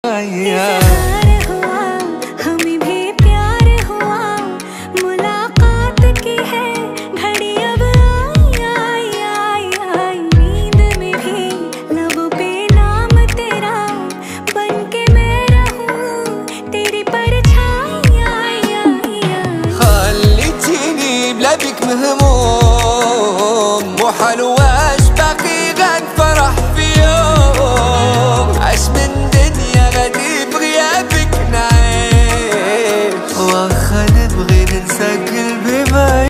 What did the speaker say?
हमें भी प्यार हुआ, मुलाकात की है घड़ी अब आई आई आई। नींद में भी लबों पे नाम तेरा, बन के मैं रहूं तेरी परछाई। خليتيني بلا بيك مهموم